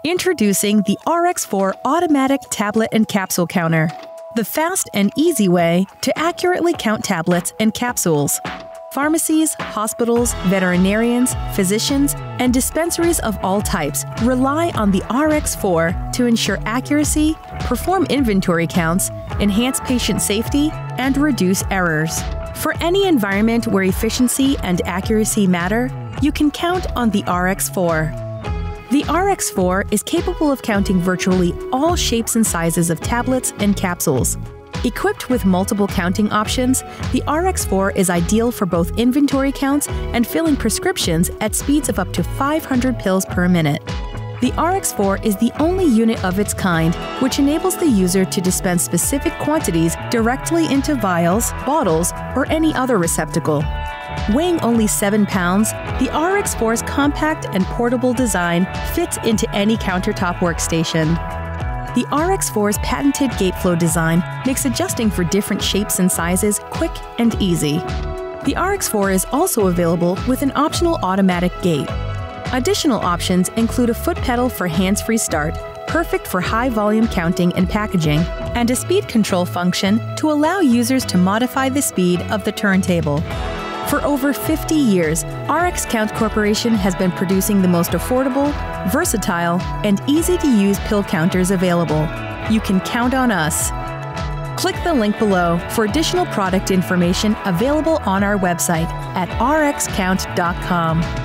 Introducing the RX4 Automatic Tablet and Capsule Counter, the fast and easy way to accurately count tablets and capsules. Pharmacies, hospitals, veterinarians, physicians, and dispensaries of all types rely on the RX4 to ensure accuracy, perform inventory counts, enhance patient safety, and reduce errors. For any environment where efficiency and accuracy matter, you can count on the RX4. The RX4 is capable of counting virtually all shapes and sizes of tablets and capsules. Equipped with multiple counting options, the RX4 is ideal for both inventory counts and filling prescriptions at speeds of up to 500 pills per minute. The RX4 is the only unit of its kind which enables the user to dispense specific quantities directly into vials, bottles, or any other receptacle. Weighing only 7 pounds, the RX4's compact and portable design fits into any countertop workstation. The RX4's patented gate flow design makes adjusting for different shapes and sizes quick and easy. The RX4 is also available with an optional automatic gate. Additional options include a foot pedal for hands-free start, perfect for high-volume counting and packaging, and a speed control function to allow users to modify the speed of the turntable. For over 50 years, RxCount Corporation has been producing the most affordable, versatile, and easy-to-use pill counters available. You can count on us. Click the link below for additional product information available on our website at rxcount.com.